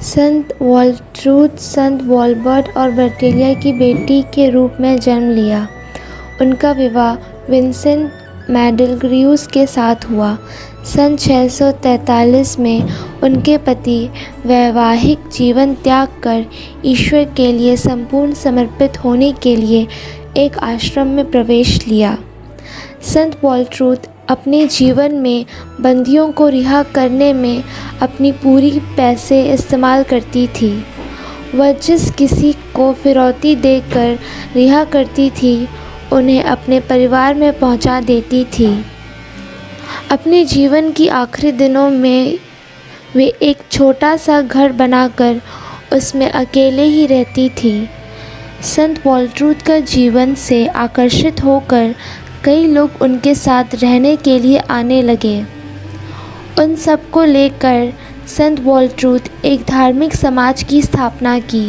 संत वॉल्ट्रूथ संत वॉलबर्ट और बर्टिलिया की बेटी के रूप में जन्म लिया। उनका विवाह विंसेंट मैडलग्रीव्स के साथ हुआ। सन 643 में उनके पति वैवाहिक जीवन त्याग कर ईश्वर के लिए संपूर्ण समर्पित होने के लिए एक आश्रम में प्रवेश लिया। संत वॉल्ट्रूथ अपने जीवन में बंदियों को रिहा करने में अपनी पूरी पैसे इस्तेमाल करती थी। वह जिस किसी को फिरौती देकर रिहा करती थी उन्हें अपने परिवार में पहुंचा देती थी। अपने जीवन की आखिरी दिनों में वे एक छोटा सा घर बनाकर उसमें अकेले ही रहती थी। संत वॉल्ट्रूथ का जीवन से आकर्षित होकर कई लोग उनके साथ रहने के लिए आने लगे। उन सबको लेकर संत वॉल्ट्रूथ एक धार्मिक समाज की स्थापना की।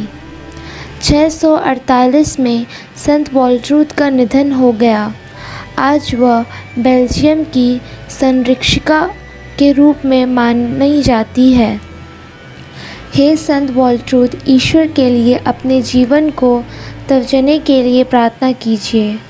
648 में संत वॉल्ट्रूथ का निधन हो गया। आज वह बेल्जियम की संरक्षिका के रूप में मानी जाती है। हे संत वॉल्ट्रूथ, ईश्वर के लिए अपने जीवन को तवजने के लिए प्रार्थना कीजिए।